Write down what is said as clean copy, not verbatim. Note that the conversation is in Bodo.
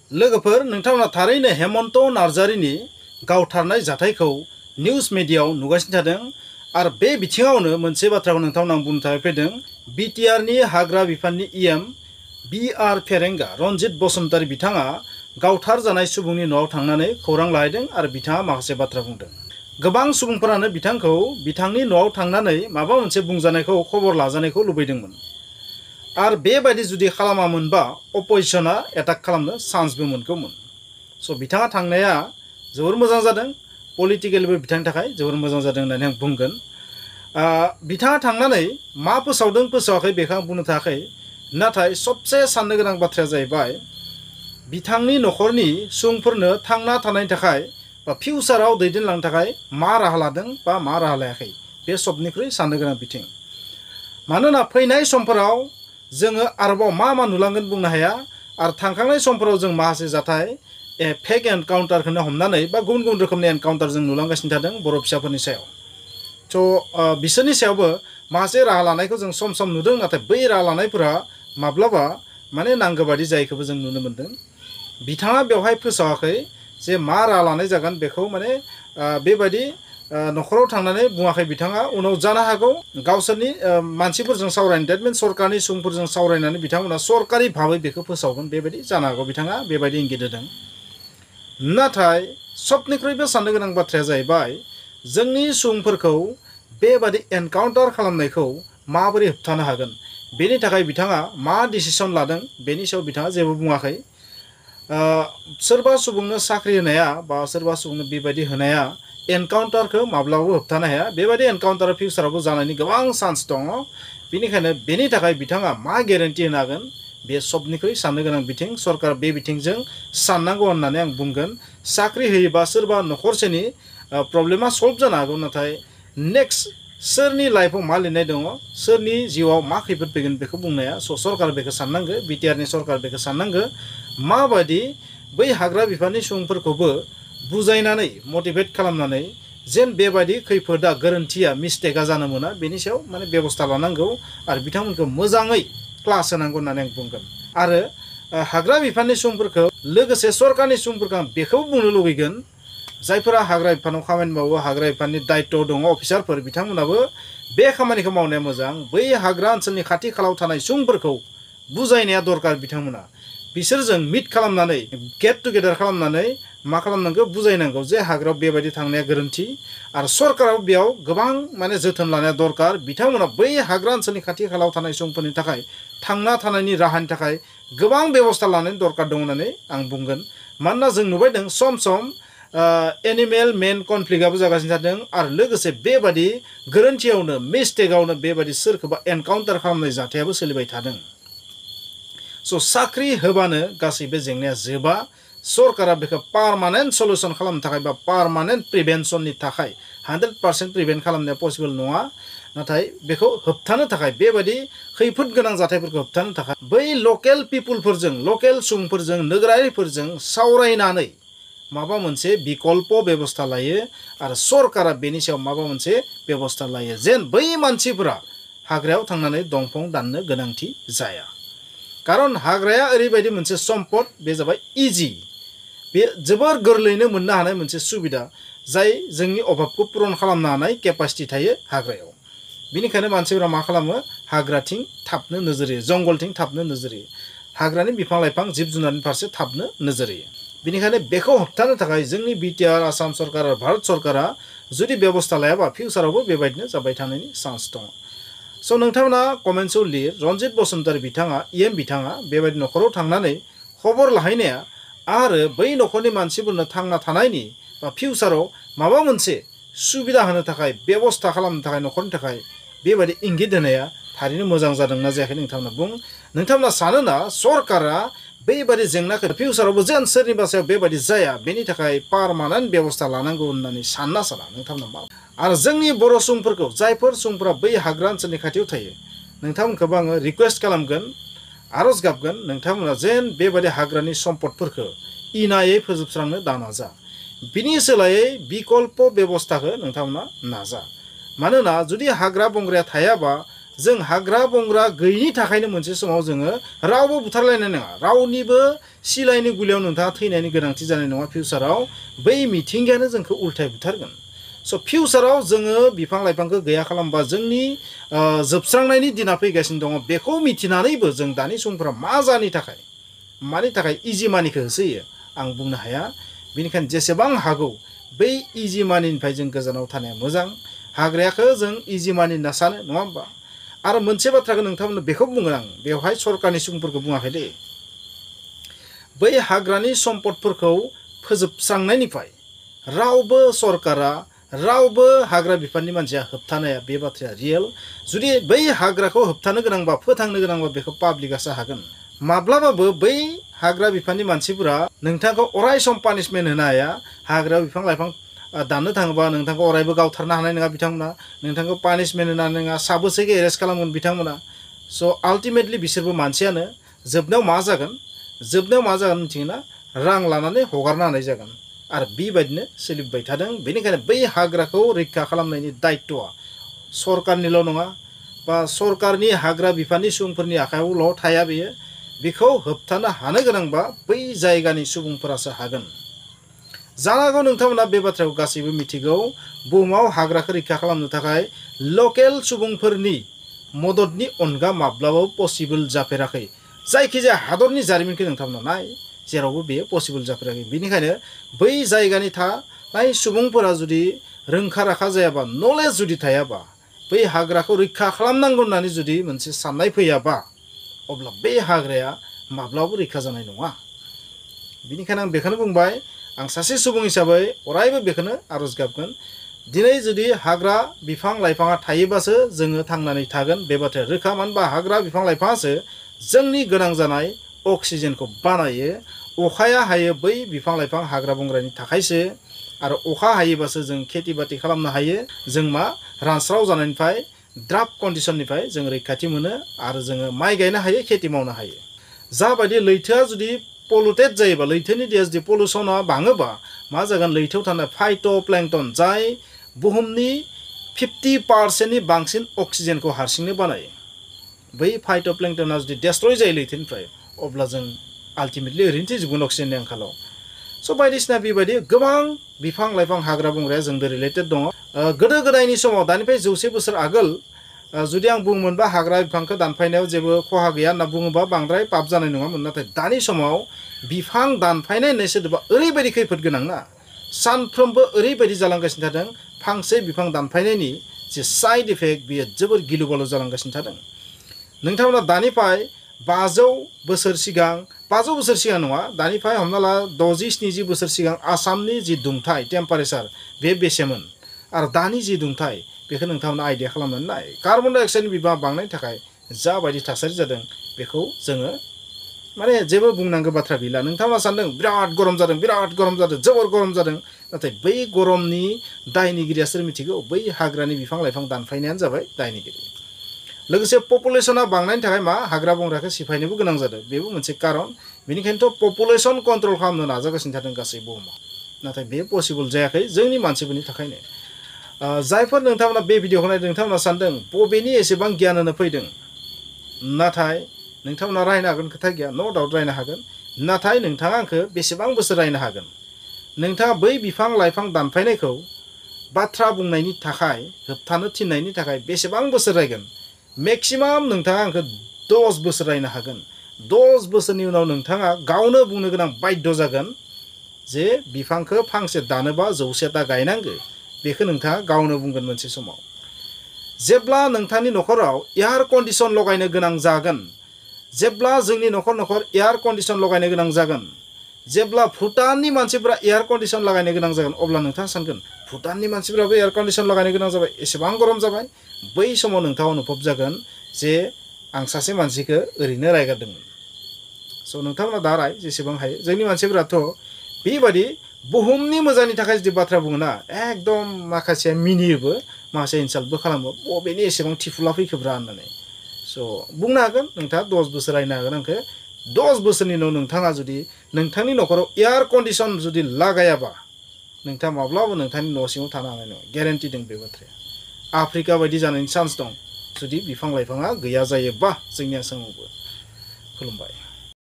लोगोफोर नोंथांमोना थारैनो हेमन्त नार्जारिनि गावथारनाय जाथायखौ निउज मिडियायाव नुगासिनो थादों आरो बे बिथिङावनो मोनसे बाथ्राखौ नोंथांमोन आं बुंनो थाखाय फैदों। बिटिआरनि हाग्रा बिफाननि इएम बिआर फेरेंगा रनजित बसुमतारी बिथाङा गावथार जानाय सुबुंनि न'आव थांनानै खौरां लाहैदों आरो बिथाङा माखासे बाथ्रा बुंदों। गोबां सुबुंफोरानो बिथांखौ बिथांनि न'आव थांनानै माबा मोनसे बुंजानायखौ खबर लाजानायखौ लुबैदोंमोन आरो बेबायदि जुदि खालामामोनबा अपोजिशना एटाक खालामनो चान्सबो मोनगौमोन। स' बिथाङा थांनाया जोबोर मोजां जादों, पलिटिकेलबो बिथांनि थाखाय जोबोर मोजां जादों होननानै आं बुंगोन। बिथाङा थांनानै मा फोसावदों फोसावाखै बेखौ आं बुंनो थाखाय, नाथाय सबसे साननो गोनां बाथ्राया जाहैबाय बिथांनि न'खरनि सुबुंफोरनो थांना थानायनि थाखाय बा फिउचाराव दैदेनलांनो थाखाय मा राहा लादों बा मा राहा लायाखै, बे सबनिख्रुइ साननो गोनां बिथिं। मानोना फैनाय समफोराव जोङो आरोबाव मा मा नुलांगोन बुंनो हाया आरो थांखांनाय समफोराव जों माखासे जाथाय फेक एनकाउन्टारखौनो हमनानै बा गुबुन गुबुन रोखोमनि एनकाउन्टार जों नुलांगासिनो थादों बर' फिसाफोरनि सायाव। स' बिसोरनि सायावबो माखासे राहा लानायखौ जों सम सम नुदों, नाथाय बै राहा लानायफोरा माब्लाबा माने नांगौ बादि जायैखौबो जों नुनो मोन्दों। बिथाङा बेवहाय फोसावाखै जे मा राहा लानाय जागोन बेखौ, माने बेबायदि न'खराव थांनानै बुङाखै बिथाङा। उनाव जानो हागौ गावसोरनि मानसिफोरजों सावरायनो, डेट मिन्स सरकारनि सुबुंफोरजों सावरायनानै बिथांमोना सरकारि भाबै बेखौ फोसावगोन, बेबायदि जानो हागौ बिथाङा बेबायदि इंगित होदों। नाथाय सबनिख्रुइबो साननो गोनां बाथ्राया जाहैबाय जोंनि सुबुंफोरखौ बेबादि एनकाउन्टार खालामनायखौ माबोरै होबथानो हागोन, बेनि थाखाय बिथाङा मा डिसिसन लादों बेनि सायाव बिथाङा जेबो बुङाखै। सोरबा सुबुंनो साख्रि होनाया बा सोरबा सुबुंनो बेबायदि होनाया एनकाउन्टारखौ माब्लाबाबो होबथानो हाया। बेबायदि एनकाउन्टारा फिउचारावबो जानायनि गोबां चान्स दङ। बेनिखायनो बेनि थाखाय बिथाङा मा गेरेन्टि होनो हागोन, बे सबनिख्रुइ साननो गोनां बिथिं। सरकारा बे बिथिंजों साननांगौ होननानै आं बुंगोन। साख्रि होयोबा सोरबा न'खरसेनि प्रब्लेमा सल्भ जानो हागौ, नाथाय नेक्स्ट सोरनि लाइफआव मा लिरनाय दङ, सोरनि जिउआव मा खैफोद फैगोन बेखौ बुंनाया। सरकारा बेखौ साननांगौ, बिटिआरनि सरकार बेखौ साननांगौ माबायदि बै हाग्रा बिफाननि सुबुंफोरखौबो बुजायनानै मटिभेट खालामनानै जेन बेबायदि खैफोदा गोरोन्थिया मिस्टेकआ जानो मोना, बेनि सायाव माने बेबस्था लानांगौ आरो बिथांमोनखौ मोजाङै क्लास होनांगौ होननानै आं बुंगोन। आरो हाग्रा बिफाननि सुबुंफोरखौ लोगोसे सरकारनि सुबुंफोरखौ आं बेखौ बुंनो लुबैगोन, जायफोरा हाग्रा बिफानाव खामानि मावो, हाग्रा बिफाननि दायित्व दङ अफिसारफोर, बिथांमोनाबो बे खामानिखौ मावनाया मोजां। बै हाग्रा ओनसोलनि खाथि खालायाव थानाय सुबुंफोरखौ बुजायनाया दरकार। बिथांमोना बिसोरजों मिट खालामनानै गेट टुगेदार खालामनानै मा खालामनांगौ, बुजायनांगौ जे हाग्रायाव बेबायदि थांनाया गोरोन्थि आरो सरकाराव बेयाव गोबां माने जोथोन लानाया दरकार। बिथांमोना बै हाग्रा ओनसोलनि खाथि खालायाव थानाय सुबुंफोरनि थाखाय थांना थानायनि राहानि थाखाय गोबां बेबस्था लानायनि दरकार दं होननानै आं बुंगोन। मानोना जों नुबाय दं सम सम एनिमेल मेन कनफ्लिक्टआबो जागासिनो थादों आरो लोगोसे बेबादि गोरोन्थियावनो मिस्टेकआवनो बेबादि सोरखौबा एनकाउन्टार खालामनाय जाथायाबो सोलिबाय थादों। स' साख्रि होबानो गासैबो जेंनाया जोबा। सरकारा बेखौ पारमानेन्ट सल्युसन खालामनो थाखाय बा पारमानेन्ट प्रिभेन्सननि थाखाय 100% प्रिभेन्ट खालामनाया पसिबल नङा। नाथाय बेखौ होबथानो थाखाय, बेबायदि खैफोद गोनां जाथायफोरखौ होबथानो थाखाय बै लकेल पिपुलफोरजों, लकेल सुबुंफोरजों, नोगोरारिफोरजों सावरायनानै माबा मोनसे बिकल्प बेबस्था लायो आरो सरकारा बेनि सायाव माबा मोनसे बेबस्था लायो जेन बै मानसिफोरा हाग्रायाव थांनानै दंफां दाननो गोनांथि जाया। खारन हाग्राया ओरैबायदि मोनसे सम्पद, बे जाबाय इजि, बे जोबोर गोरलैनो मोननो हानाय मोनसे सुबिदा, जाय जोंनि अभाबखौ पुरन खालामनो हानाय केपासिटि थायो हाग्रायाव। बेनिखायनो मानसिफोरा मा खालामो, हाग्राथिं थाबनो नोजोर होयो, जंगलथिं थाबनो नोजोर होयो, हाग्रानि बिफां लाइफां जिब जुनारनि फारसे थाबनो नोजोर होयो। बेनिखायनो बेखौ होबथानो थाखाय जोंनि बिटिआर, आसाम सरकार आरो भारत सरकारा जुदि बेबस्था लायाबा फिउचारावबो बेबायदिनो जाबाय थानायनि चान्स दङ। स' नोंथांमोना कमेन्ट्सआव लिर, रनजित बसुमतारी बिथाङा, इएम बिथाङा बेबायदि न'खराव थांनानै खबर लाहैनाया आरो बै न'खरनि मानसिफोरनो थांना थानायनि बा फिउचाराव माबा मोनसे सुबिदा होनो थाखाय, बेबस्था खालामनो थाखाय न'खरनि थाखाय बेबायदि इंगित होनाया थारैनो मोजां जादोंना जायाखै नोंथांमोना बुं। नोंथांमोना सानोना सरकारा बेबायदि जेंनाखौ फिउचारावबो जेन सोरनिबा सायाव बेबायदि जाया बेनि थाखाय पारमानेन्ट बेबस्था लानांगौ होननानै सानना नोंथांमोना मा? आरो जोंनि बर' सुबुंफोरखौ, जायफोर सुबुंफोरा बै हाग्रा ओनसोलनि खाथियाव थायो, नोंथांमोनखौबो आङो रिकुवेस्ट खालामगोन, आरज गाबगोन, नोंथांमोना जेन बेबायदि हाग्रानि सम्पदफोरखौ इनायै फोजोबस्रांनो दानाजा। बिनि सोलायै बिकल्प बेबस्थाखौ नोंथांमोना नाजा। मानोना जुदि हाग्रा बंग्राया थायाबा जों हाग्रा बंग्रा गैयिनि थाखायनो मोनसे समाव जोङो रावबो बुथारलायनाय नङा, रावनिबो सिलायनि गुलियाव नोंथाङा थैनायनि गोनांथि जानाय नङा फिउचाराव। बै मिथिंगायानो जोंखौ उल्थाय बुथारगोन। स' फिउचाराव जोङो बिफां लाइफांखौ गैया खालामबा जोंनि जोबस्रांनायनि दिना फैगासिनो दङ। बेखौ मिथिनानैबो जों दानि सुबुंफोरा मानि थाखाय इजि मानिखौ होसोयो आं बुंनो हाया। बेनिखायनो जेसेबां हागौ बै इजि मानिनिफ्राय जों गोजानाव थानाया मोजां। हाग्राखौ जों इजि मानि होनना सानो, नङा होमबा? आरो मोनसे बाथ्राखौ नोंथांमोननो बेखौ बुङो आं, बेवहाय सरकारनि सुबुंफोरखौ बुङाखै दे। बै हाग्रानि सम्पदफोरखौ फोजोबस्रांनायनिफ्राय रावबो सरकारा, रावबो हाग्रा बिफाननि मानसिया होबथानाया, बे बाथ्राया रियेल। जुदि बै हाग्राखौ होबथानो गोनांबा, फोथांनो गोनांबा बेखौ पाब्लिकआसो हागोन। माब्लाबाबो बै हाग्रा बिफाननि मानसिफोरा नोंथांखौ अराय सम पानिशमेन्ट होनो हाया। हाग्रायाव बिफां लाइफां दाननो थाङोबा नोंथांखौ अरायबो गावथारनो हानाय नङा बिथांमोना, नोंथांखौ पानिशमेन्ट होनो हानाय नङा, साबोसेखौ एरेस्ट खालामगोन बिथांमोना। स' आल्टिमेटलि बिसोरबो मानसियानो। जोबनायाव मा जागोन मिथिगोना? रां लानानै हगारनो हानाय जागोन। आरो बेबायदिनो सोलिबाय थादों। बेनिखायनो बै हाग्राखौ रैखा खालामनायनि दायित्वआ सरकारनिल' नङा, बा सरकारनि हाग्रा बिफाननि सुबुंफोरनि आखायावल' थाया बेयो। बेखौ होबथानो हानो गोनांबा बै जायगानि सुबुंफोरासो हागोन। जानो हागौ नोंथांमोना बे बाथ्राखौ गासैबो मिथिगौ। बुहुमाव हाग्राखौ रैखा खालामनो थाखाय लकेल सुबुंफोरनि मददनि अनगा माब्लाबाबो पसिबोल जाफेराखै। जायखिजाया हादरनि जारिमिनखौ नोंथांमोना नाय, जेरावबो बेयो पसिबोल जाफेराखै। बेनिखायनो बै जायगानि थानाय सुबुंफोरा जुदि रोंखा राखा जायाबा, नलेज जुदि थायाबा, बै हाग्राखौ रैखा खालामनांगौ होननानै जुदि मोनसे साननाय फैयाबा, अब्ला बे हाग्राया माब्लाबाबो रैखा जानाय नङा। बेनिखायनो आं बेखौनो बुंबाय, आं सासे सुबुं हिसाबै अरायबो बेखौनो आरज गाबगोन। दिनै जुदि हाग्रा बिफां लाइफाङा थायोबासो जोङो थांनानै थागोन, बे बाथ्राया रोखा। मानो होनबा हाग्रा बिफां लाइफाङासो जोंनि गोनां जानाय अक्सिजेनखौ बानायो। अखाया हायो बै बिफां लाइफां हाग्रा बंग्रानि थाखायसो। आरो अखा हायोबासो जों खेथि बाथि खालामनो हायो। जों मा रानस्राव जानायनिफ्राय, ड्राफ्ट कन्डिसननिफ्राय जों रैखाथि मोनो। आरो जोङो माइ गायनो हायो, खेथि मावनो हायो। जाबायदि लैथोआ जुदि पलुटेड जायोबा, लैथोनि दैया जुदि पलुसना बाङोबा मा जागोन? लैथोआव थानाय फाइट'प्लेंटन, जाय बुहुमनि 50% बांसिन अक्सिजेनखौ हारसिंनो बानायो, बै फाइट'प्लेंटना जुदि डेस्ट्रय जायो लैथोनिफ्राय, अब्ला जों आल्टिमेटलि ओरैनो थैजोबगोन अक्सिजेननि आंखालाव। स' बायदिसिना बेबायदि गोबां बिफां लाइफां हाग्रा बंग्राया जोंजों रिलेटेड दङ। गोदो गोदायनि समाव, दानिफ्राय 100 बोसोर आगोल जुदि आं बुङोमोनबा हाग्रा बिफांखौ दानफायनायाव जेबो खहा गैया होनना बुङोबा बांद्राय पाप जानाय नङामोन। नाथाय दानि समाव बिफां दानफायनाय होननाय सोदोबा ओरैबायदि खैफोद गोनां ना, सानफ्रोमबो ओरैबायदि जालांगासिनो थादों। फांसे बिफां दानफायनायनि जे साइड इफेक्ट, बेयो जोबोर गिलु बालु जालांगासिनो थादों। नोंथांमोना दानिफ्राय 500 बोसोर सिगां, 500 बोसोर सिगां नङा, दानिफ्राय हमना ला 60-70 बोसोर सिगां आसामनि जि दुंथाइ टेम्पारेचार, बे बेसेमोन? आरो दानि जि दुंथाइ, बेखौ नोंथांमोना आइडिया खालामनानै नाय। कार्बन डाइ अक्साइडनि बिबाङा बांनायनि थाखाय जाबायदि थासारि जादों, बेखौ जोङो माने जेबो बुंनांगौ बाथ्रा गैला। नोंथांमोना सानदों बिराद गरम जादों, जोबोर गरम जादों। नाथाय बै गरमनि दायनिगिरिया सोर मिथिगौ? बै हाग्रानि बिफां लाइफां दानफायनायानो जाबाय दायनिगिरि। लोगोसे पपुलेसना बांनायनि थाखाय मा हाग्रा बंग्राखौ सिफायनोबो गोनां जादों, बेबो मोनसे कारन। बेनिखायनोथ' पपुलेसन कन्ट्रल खालामनो नाजागासिनो थादों गासै बुहुमाव। नाथाय बे पसिबोल जायाखै जोंनि मानसिफोरनि थाखायनो। जायफोर नोंथांमोना बे भिडिअखौ नायदों, नोंथांमोना सानदों बबेनि एसेबां गियान होनो फैदों। नाथाय नोंथांमोना रायनो हागोन, खोथा गैया, न' डाउट रायनो हागोन। नाथाय नोंथाङा आंखौ बेसेबां बोसोर रायनो हागोन? नोंथाङा बै बिफां लाइफां दानफायनायखौ बाथ्रा बुंनायनि थाखाय, होबथानो थिननायनि थाखाय बेसेबां बोसोर रायगोन? मेक्सिमाम नोंथाङा आंखौ 10 बोसोर रायनो हागोन। 10 बोसोरनि उनाव नोंथाङा गावनो बुंनो गोनां बाध्य जागोन जे बिफांखौ फांसे दानोबा 100ता गायनांगौ। बेखौ नोंथाङा गावनो बुंगोन मोनसे समाव। जेब्ला नोंथांनि न'खराव एयार कन्डिसन लगायनो गोनां जागोन, जेब्ला जोंनि न'खर न'खर एयार कन्डिसन लगायनो गोनां जागोन, जेब्ला भुटाननि मानसिफोरा एयार कन्डिसन लागायनो गोनां जागोन, अब्ला नोंथाङा सानगोन भुटाननि मानसिफोराबो एयार कन्डिसन लागायनो गोनां जाबाय, एसेबां गरम जाबाय। बै समाव नोंथाङा अनुभब जागोन जे आं सासे मानसिखौ ओरैनो रायगारदोंमोन। स' नोंथांमोना दा राय जेसेबां हायो। जोंनि मानसिफोराथ' बेबायदि बुहुमनि मोजांनि थाखाय जुदि बाथ्रा बुङोना, एकदम माखासे मिनियोबो, माखासे इनसाल्टबो खालामो, बबेनि एसेबां थिफुला फैखोब्रा होननानै। स' बुंनो हागोन नोंथाङा 10 बोसोर रायनो हागोन आंखौ। 10 बोसोरनि उनाव नोंथाङा जुदि नोंथांनि न'खराव एयार कन्डिसन जुदि लागायाबा, नोंथाङा माब्लाबो नोंथांनि न' सिङाव थानो हानाय नङा। गेरेन्टि दं बे बाथ्राया। आफ्रिका बायदि जानायनि चान्स दं। जुदि बिफां लाइफाङा गैया जायोबा जोंनि आसामावबो। खुलुमबाय।